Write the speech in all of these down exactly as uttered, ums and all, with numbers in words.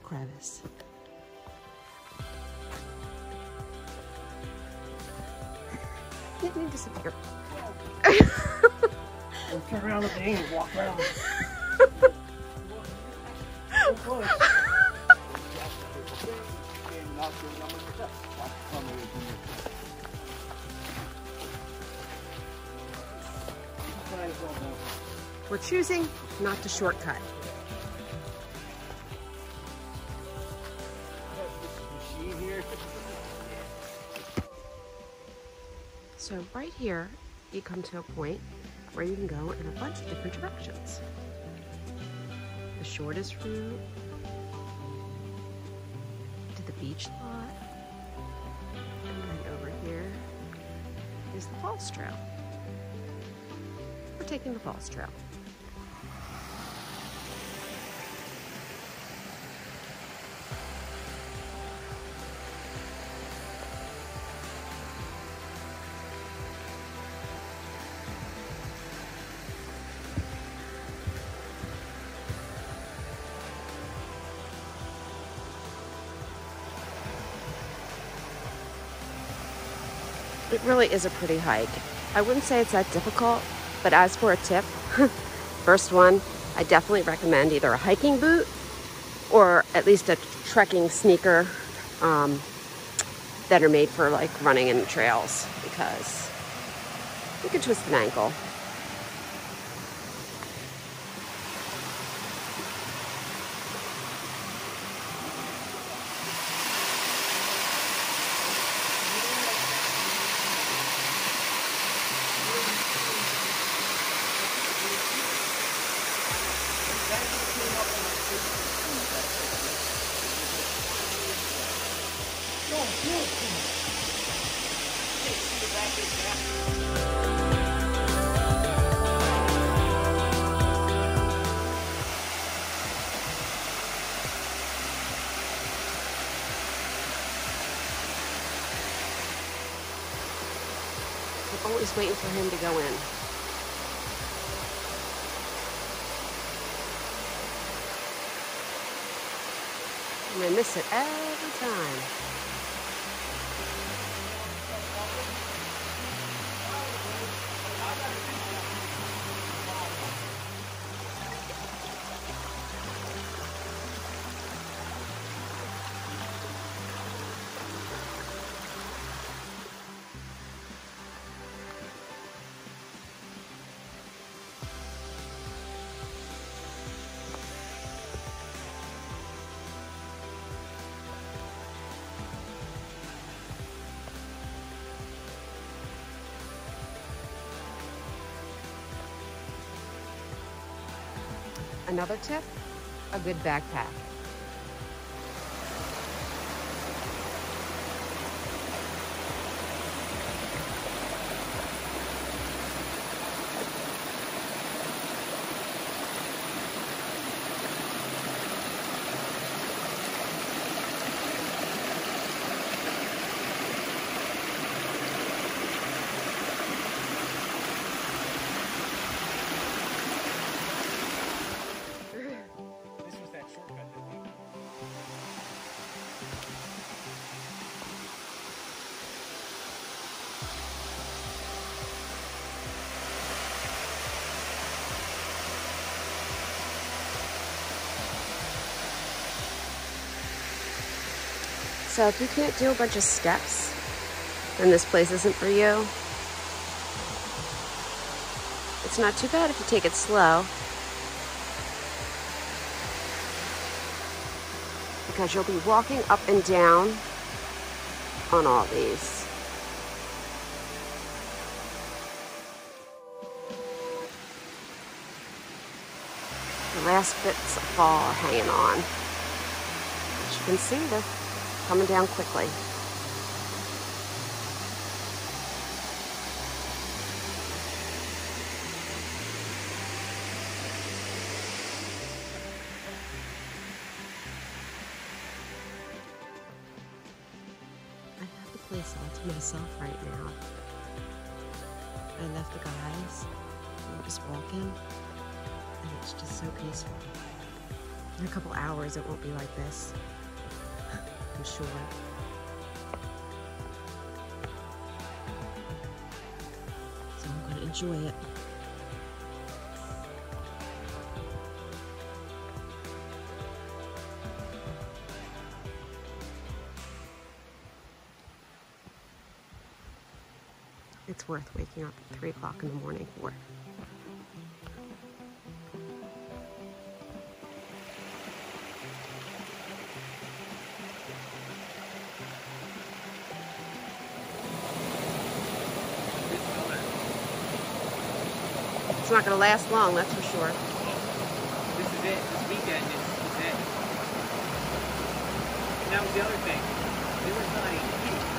crevice. You didn't disappear. We'll turn around the thing and walk around. We're choosing not to shortcut. So right here, you come to a point where you can go in a bunch of different directions. The shortest route to the beach lot, and then over here is the falls trail. We're taking the falls trail. It really is a pretty hike. I wouldn't say it's that difficult, but as for a tip, first one, I definitely recommend either a hiking boot or at least a trekking sneaker um, that are made for like running in trails, because you can twist an ankle. I'm always waiting for him to go in. And I miss it every time. Another tip, a good backpack. So if you can't do a bunch of steps, then this place isn't for you. It's not too bad if you take it slow, because you'll be walking up and down on all these. The last bits of fall are hanging on. As you can see, they're coming down quickly. I have the place all to myself right now. I left the guys, and we're just walking, and it's just so peaceful. In a couple hours, it won't be like this, I'm sure. So I'm going to enjoy it. It's worth waking up at three o'clock in the morning for. It's not going to last long, that's for sure. This is it. This weekend is, is it. And that was the other thing. They were sunny.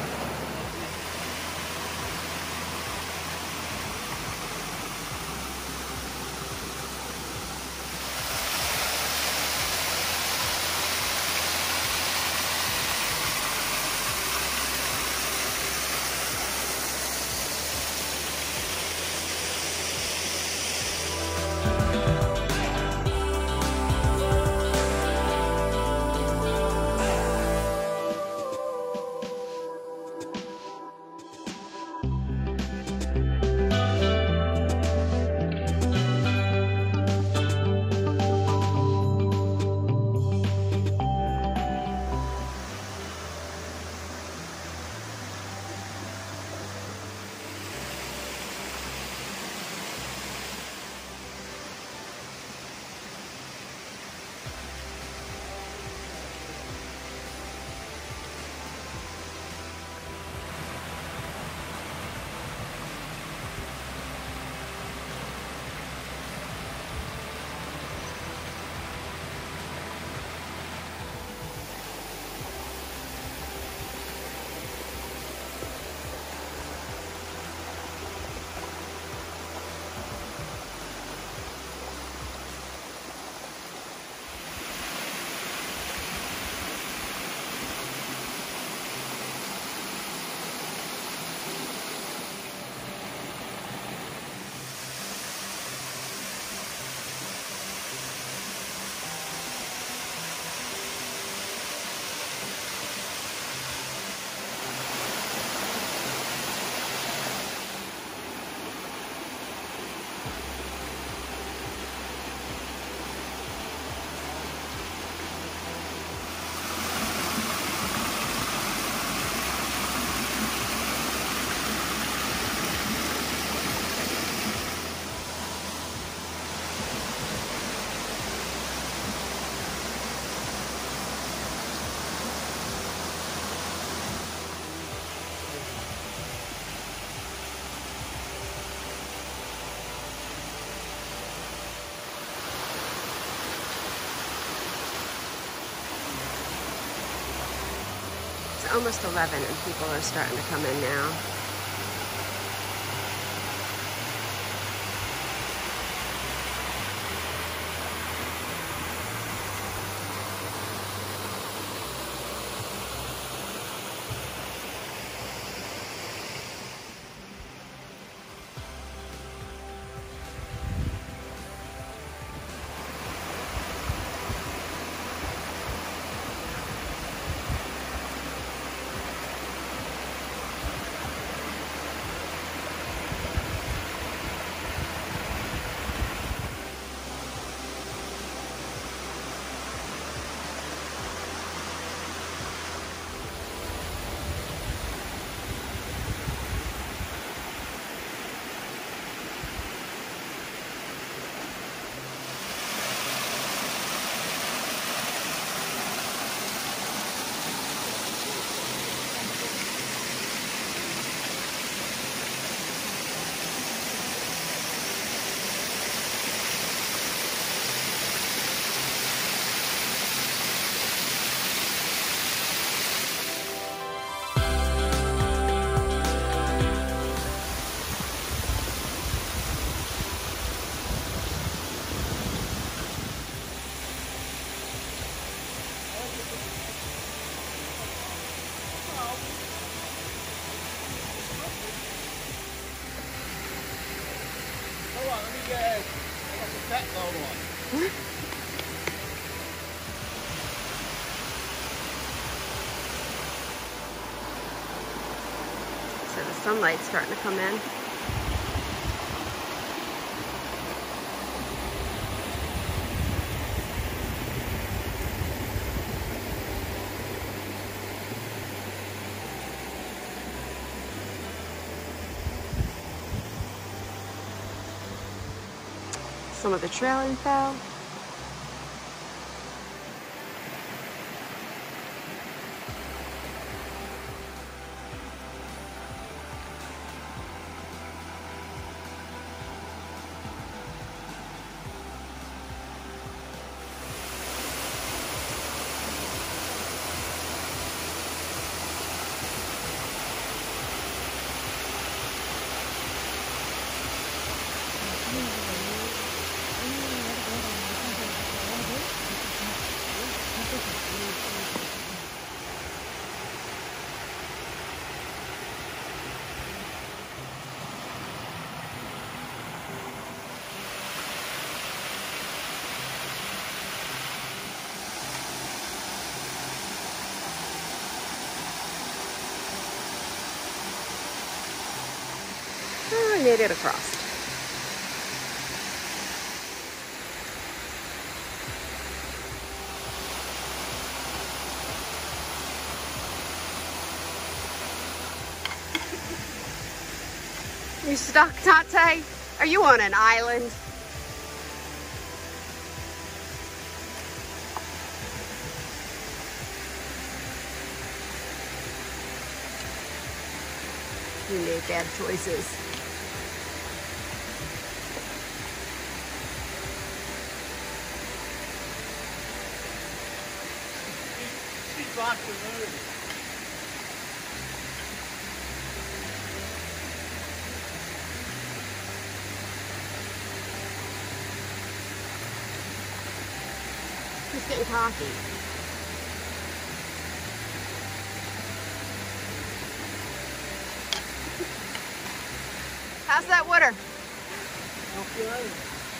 It's almost eleven and people are starting to come in now. Hold on, let me get I got the fat load on. Sunlight's starting to come in. Some of the trail info. I made it across. You stuck, Dante? Are you on an island? You made bad choices. She blocked the road. He's getting cocky. How's that water? Okay.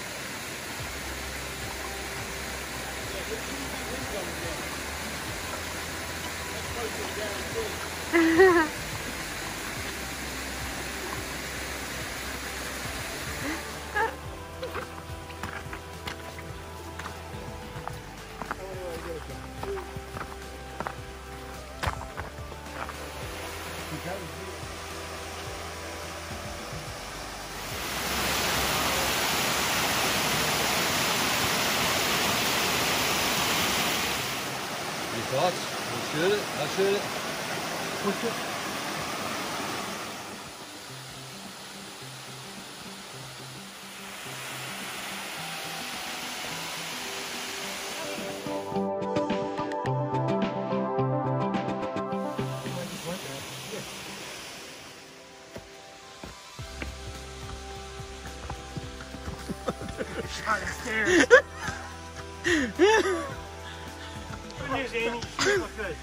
Thoughts? I'll shoot it. I'll shoot it. Push it. Trying to stare. Good news, Amy. You look good.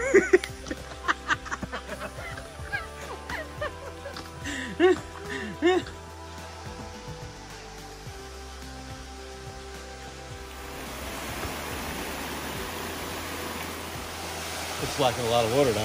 It's lacking a lot of water now.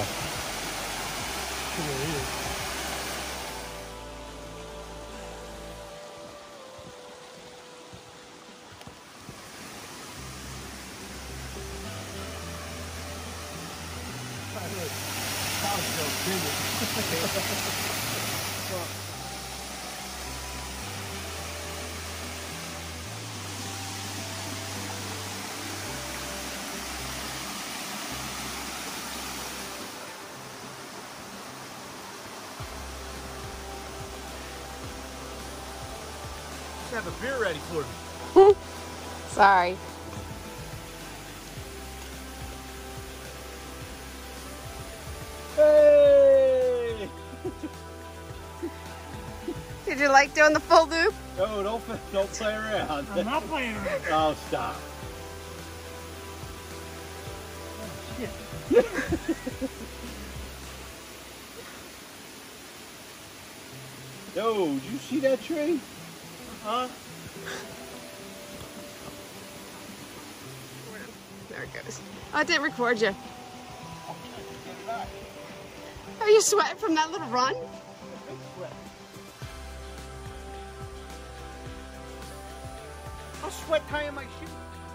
Have a beer ready for me. Sorry. Hey! Did you like doing the full loop? No, don't don't play around. I'm not playing around. Oh, stop. Oh, shit. Yo, did you see that tree? Huh? There it goes. Oh, it didn't record you. Are you sweating from that little run? I'll sweat tying my shoe.